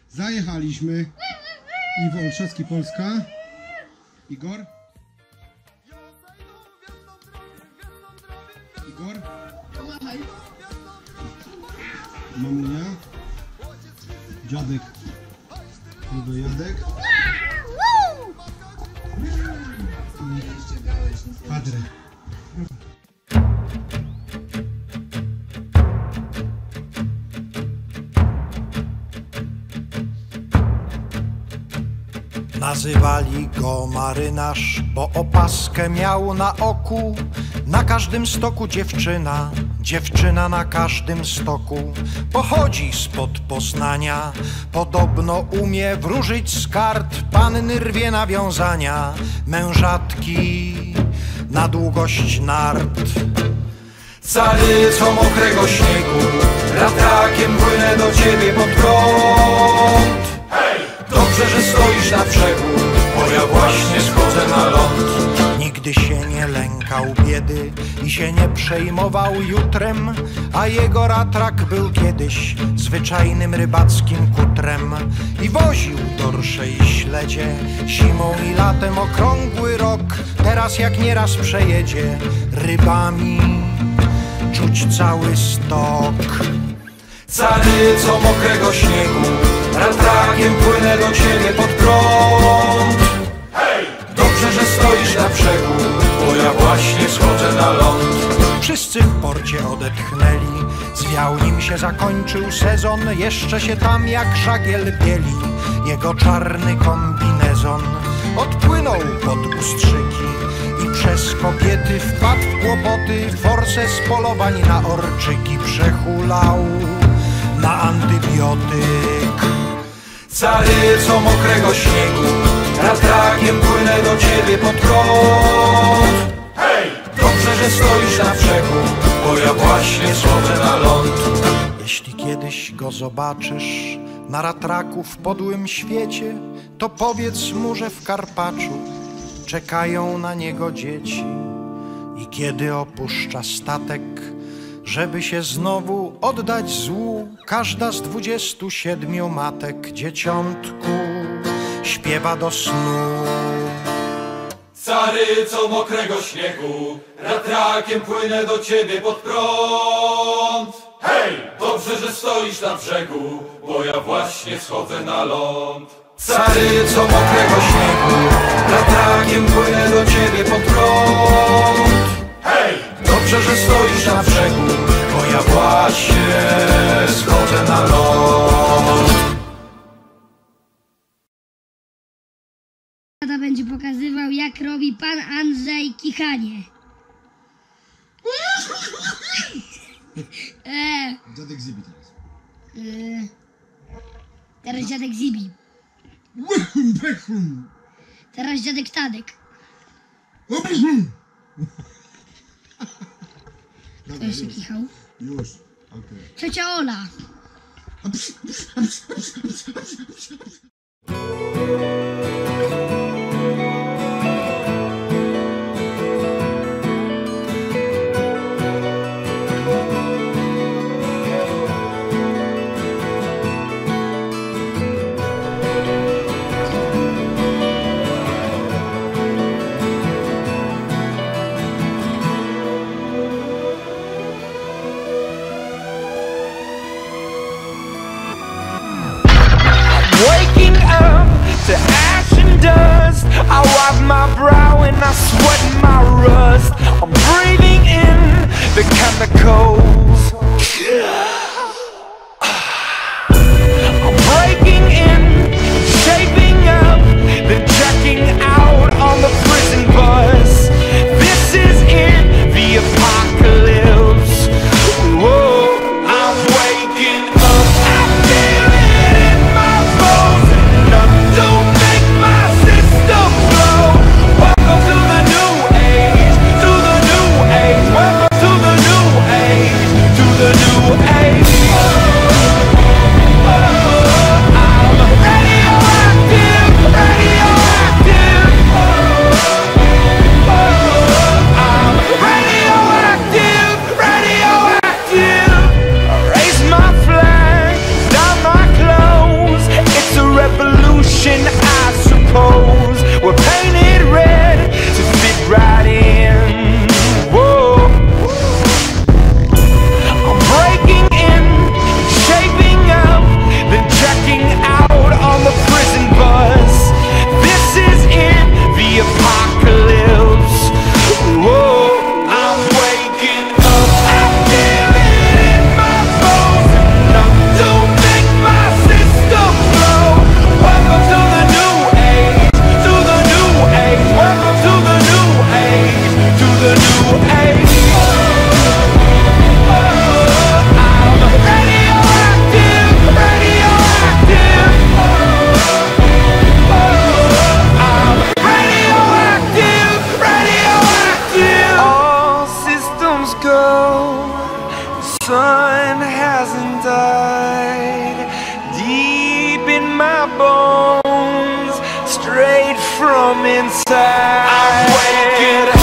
Zajechaliśmy. Iwo Olszewski, Polska. Igor? Igor? Mamunia? Dziadek? Jadek? Padre. Nazywali go marynarz, bo opaskę miał na oku. Na każdym stoku dziewczyna, dziewczyna na każdym stoku. Pochodzi spod Poznania, podobno umie wróżyć z kart. Panny rwie nawiązania, mężatki na długość nart. Caryco mokrego śniegu, ratrakiem płynę do ciebie pod prąd. Dobrze, że stoisz na brzegu, bo ja właśnie schodzę na ląd. Nigdy się nie lękał biedy i się nie przejmował jutrem, a jego ratrak był kiedyś zwyczajnym rybackim kutrem i woził dorsze i śledzie zimą i latem okrągły rok. Teraz jak nieraz przejedzie rybami czuć cały stok. Caryco mokrego śniegu, ratrakiem płynę do ciebie pod prąd. Hej! Dobrze, że stoisz na brzegu, bo ja właśnie schodzę na ląd. Wszyscy w porcie odetchnęli, zwiał nim się zakończył sezon. Jeszcze się tam jak żagiel bieli jego czarny kombinezon. Odpłynął pod Ustrzyki i przez kobiety wpadł w kłopoty. Forsę z polowań na orczyki przehulał na antybiotyk. Caryco mokrego śniegu, ratrakiem płynę do ciebie pod prąd. Hej! Dobrze, że stoisz na brzegu, bo ja właśnie schodzę na ląd. Jeśli kiedyś go zobaczysz na ratraku w podłym świecie, to powiedz mu, że w Karpaczu czekają na niego dzieci. I kiedy opuszcza statek, żeby się znowu oddać złu, każda z 27 matek dzieciątku śpiewa do snu. Caryco mokrego śniegu, ratrakiem płynę do ciebie pod prąd. Hej! Dobrze, że stoisz na brzegu, bo ja właśnie schodzę na ląd. Caryco mokrego śniegu, ratrakiem płynę do ciebie pod prąd. Hej! Dobrze, że stoisz na brzegu, bo ja właśnie schodzę na ląd. Tata będzie pokazywał, jak robi pan Andrzej kichanie. Dziadek Zibi teraz. Teraz dziadek Zibi. Teraz dziadek Tadek. Kto jeszcze kichał? Już, okej. Ciocia Ola. Waking up to ash and dust, I wipe my brow and I sweat my rust. I'm breathing in the chemicals. I'm breaking in, shaping up, then checking out on the prison bus. This is it, the apocalypse. Whoa, I'm waking up, I feel it in my bones. None don't make my system blow. Welcome to the new age, to the new age. Welcome to the new age. one hasn't died. Deep in my bones, straight from inside, I'm waking up.